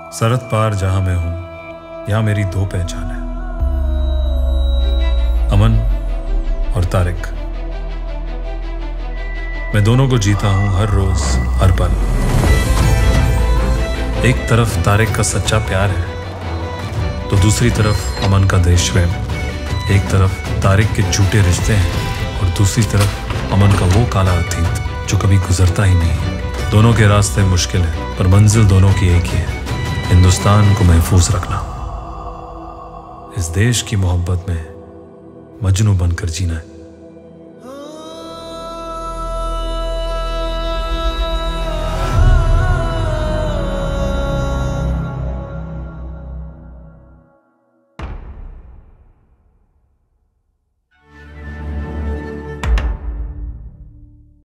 सरहद पार जहां मैं हूं, यहां मेरी दो पहचान है, अमन और तारिक। मैं दोनों को जीता हूं हर रोज हर पल। एक तरफ तारिक का सच्चा प्यार है तो दूसरी तरफ अमन का देश प्रेम। एक तरफ तारिक के झूठे रिश्ते हैं और दूसरी तरफ अमन का वो काला अतीत जो कभी गुजरता ही नहीं। दोनों के रास्ते मुश्किल है पर मंजिल दोनों की एक ही है, हिंदुस्तान को महफूज रखना। इस देश की मोहब्बत में मजनू बनकर जीना है।